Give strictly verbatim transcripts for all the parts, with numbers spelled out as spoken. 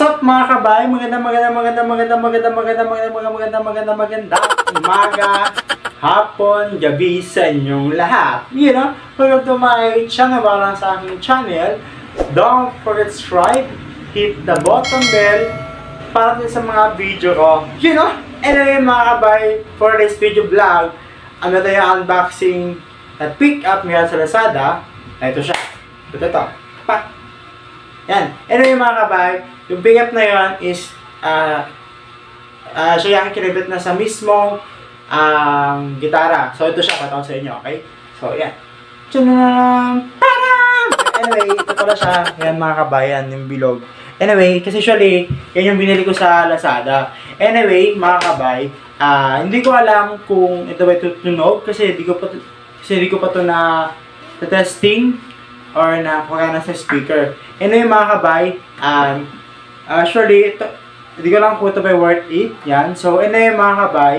Sup mga kabay, maganda maganda maganda maganda maganda maganda maganda maganda maganda maganda umaga, hapon, gabi sa inyong lahat. You know, welcome to my channel, wala sa aking channel. Don't forget to subscribe, hit the button bell para sa mga video ko. You know, anyway mga kabay, for this video vlog, ano tayo unboxing at pick up mula sa Lazada. Ito siya. Ito ito. Pa. Yan. Anyway mga kabay, yung pick up na yun is uh, uh, siya yung kinabit na sa mismong um, gitara. So ito siya, patawag sa inyo, okay? So yan. Tcharam! Parang! Anyway, ito pala siya. Yan mga kabayan, yung bilog. Anyway, kasi usually, yan yung binili ko sa Lazada. Anyway, mga kabay, uh, hindi ko alam kung ito ba tutunog kasi hindi ko pa kasi hindi ko pa ito na testing or na pagkana sa speaker. Anyway, mga kabay, um, actually, ito, hindi ko lang kung ito ba worth it. Yan. So, anyway, mga kabay,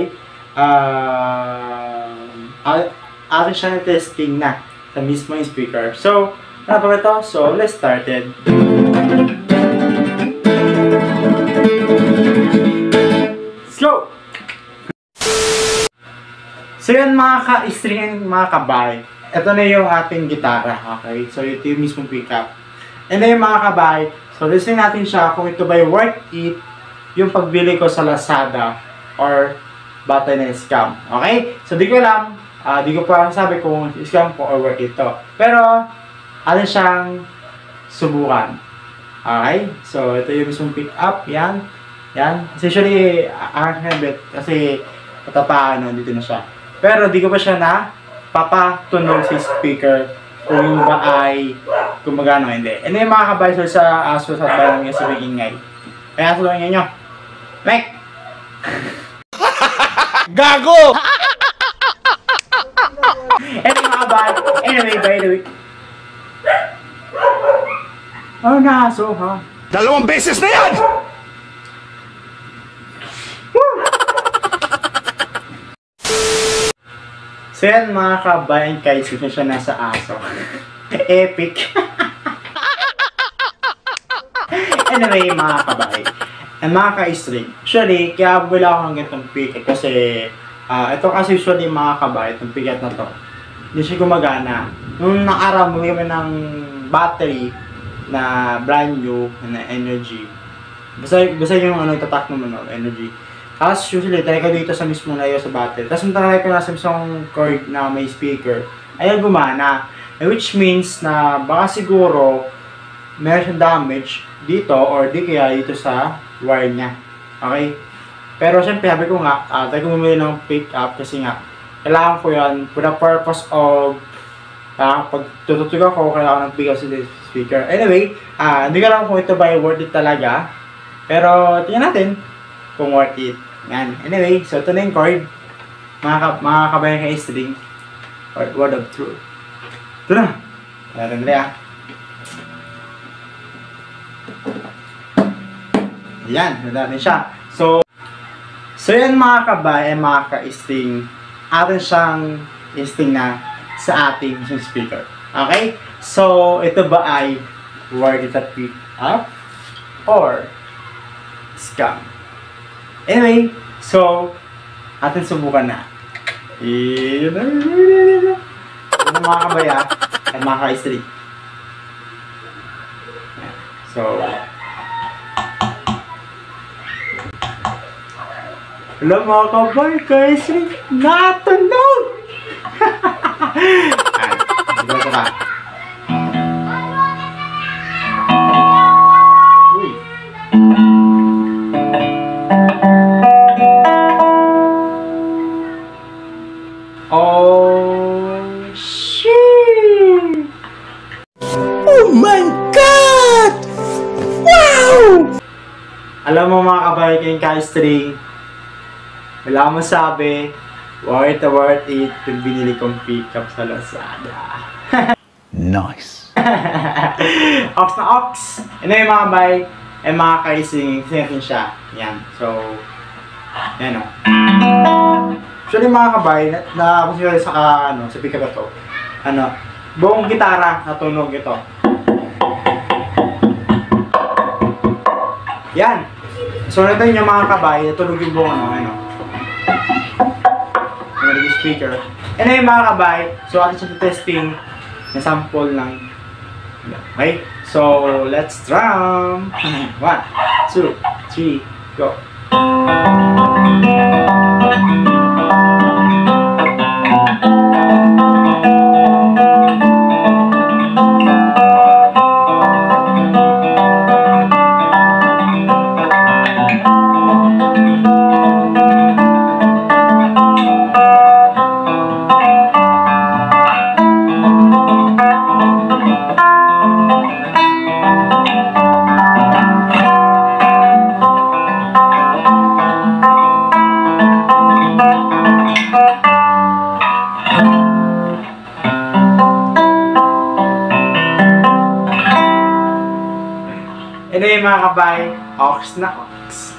uh, atin siya na testing na sa mismo yung speaker. So, ano pa ito? So, let's start it. Let's go! So yun mga ka-string, mga kabay, ito na yung ating gitara, okay? So ito yung mismong pickup. And then mga kabay, so listening natin siya kung ito ba worth it yung pagbili ko sa Lazada or bata na scam, okay? So di ko alam, uh, di ko pa sabi kung scam po or worth it to. Pero, ano siyang subukan. Okay? So ito yung mismong pickup, yan. Yan. Essentially, ang habit kasi patapaan, no, dito na siya. Pero di ko pa siya na papatunog sa speaker kung yung ba ay gumagano hindi. And then mga kabay, so sa aso sa balang yung sabing ingay. Kaya sa lang nyo. Like! Gago! And then mga kabay, anyway, by the way. Oh, naso, ha? Dalawang beses na yan! So yan mga kabayan, kahit sino siya nasa aso. Epic. Anyway mga kabay, and mga ka-string, usually kaya wala ako ng ganitong picket kasi uh, ito kasi usually mga kabay, itong picket na to hindi siya gumagana. Nung nakaraw mo kami ng battery na brand new na energy, basta, basta yung ano, itatak mo no, energy. Tapos usually, try ko dito sa mismong layo sa battery. Tapos nung try ko na sa mismong cord na may speaker, ayaw gumana. Which means na baka siguro meron siyang damage dito or di kaya dito sa wire niya. Okay? Pero syempre, sabi ko nga, uh, try ko bumili ng pick up kasi nga, kailangan ko yan for the purpose of uh, pag tututug ako, kailangan ng pick up sa speaker. Anyway, uh, hindi ko lang kung ito ba worth it talaga. Pero tingnan natin kung worth it. Yan. Anyway, so ito na yung chord. Mga, ka mga kabayan ka string. Or word of truth. Ito na. Meron nila ah. Yan. Natin siya. So, so yan mga kabayan, mga ka-string. Atin siyang string na sa ating speaker. Okay? So, ito ba ay worth it at pick up? Or scam? Anyway, so, atin subukan na. Yun na, yun na mga kabaya at mga ka-string. So, hello mga kabay, ka-string, natunog! Siguro ko ka. Uy. Oh, shit! Oh my God! Wow! Alam mo mga kabay kayong ka-string, wala akong masabi, worth it, worth it, yung binili kong pick-up sa Lazada. Nice! Ox na ox! Ano yung mga kabay, ay mga ka-string, kasi natin siya. Yan, so, yan o. Actually mga kabay, na, na kung siguro sa, uh, ano, sa pick-up ito, ano, buong gitara natunog ito. Yan. So, natin yung mga kabay, natulog yung buong ano, ano. Yung speaker. Anyway, mga kabay, so atin siya testing na sample ng okay? So, let's drum! One, two, three, go! Anyway mga kabay, ox na ox.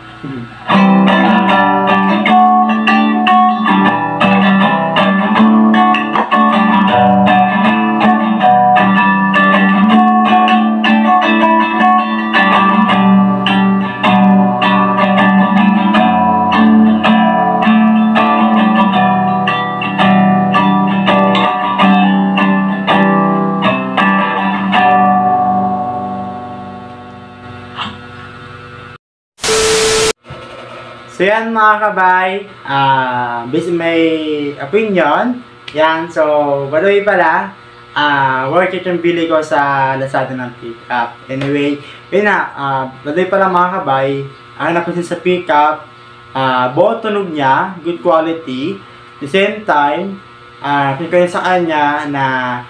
So yan mga kabay, uh, based on my opinion, yan, so by the way pala, uh, worth it yung bili ko sa Lazada ng pickup. Anyway, yun na, uh, by the way pala mga kabay, ang napansin sa pickup, uh, buo tunog niya, good quality, at the same time, uh, pinagkain sa kanya na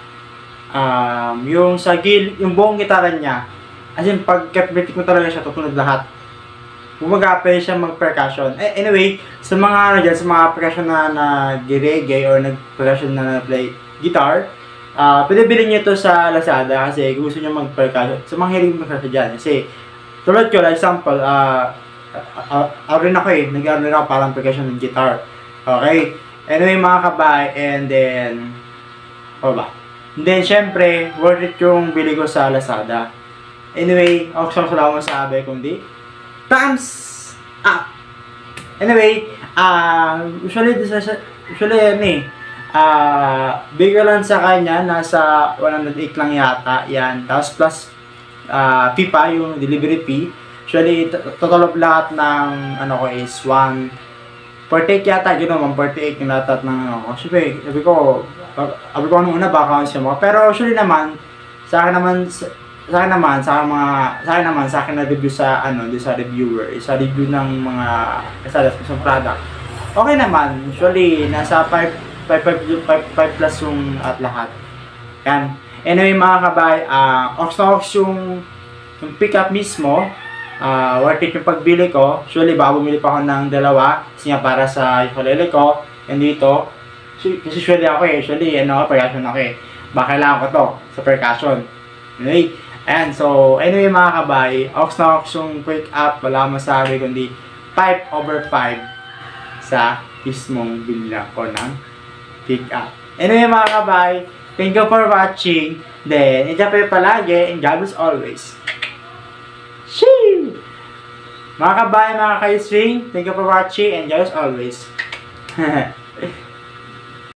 um, yung sa gil, yung buong gitara niya, as in pag kapit mo talaga siya, tutunog lahat. Kumaga, pwede siya mag-percussion. Eh, anyway, sa mga ano dyan, sa mga percussion na nag-reggae or nag-percussion na nag-play guitar, uh, pwede bilhin nyo ito sa Lazada kasi gusto nyo mag-percussion. Sa mga hiling mag-percussion dyan. Kasi, tulad ko, like example, uh, uh, uh, rin ako eh, nag-aaral rin ako parang percussion ng guitar. Okay? Anyway, mga kabay, and then, ano ba? And then, syempre, worth it yung bili ko sa Lazada. Anyway, ako sa salamat sa sabi, kundi, thumbs up. Anyway, uh, usually, usually yan eh, uh, bigger lang sa kanya, nasa one hundred eight lang yata, yan. Tapos plus, uh, fee pa, yung delivery fee. Usually, total of lahat ng, ano ko is, one forty-eight yata, gano'n, one forty-eight yung lahat ng, ano ko. Siyempre, sabi ko, sabi ko nung una, baka kasi mo. Pero usually naman, sa akin naman, sa akin naman, sa mga, sa akin naman, sa akin na review sa, ano, di sa reviewer, sa review ng mga, sa sa product. Okay naman, usually, nasa five plus yung at lahat. Yan. Anyway, mga kabay, uh, ox na ox yung, yung pick-up mismo, uh, worth it yung pagbili ko. Usually, baka bumili pa ako ng dalawa, kasi nga para sa ukulele ko, and dito, kasi usually ako eh, usually, ano, percussion ako eh. Baka kailangan ko to, sa percussion. Anyway, and so, anyway mga kabay, ox na ox yung quick up, wala masabi kundi five over five sa mismong binila ko ng pick up. Anyway mga kabay, thank you for watching. Then, enjoy kayo palagi and God bless always. Shee! Mga kabay, mga ka-swing, thank you for watching and God bless always.